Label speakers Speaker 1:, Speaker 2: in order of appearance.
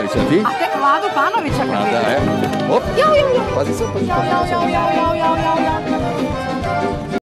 Speaker 1: Banovića, ti?
Speaker 2: A te Vladu Banovića kad vidim.
Speaker 1: Hop. Pazi sad, pazi.
Speaker 2: Jao.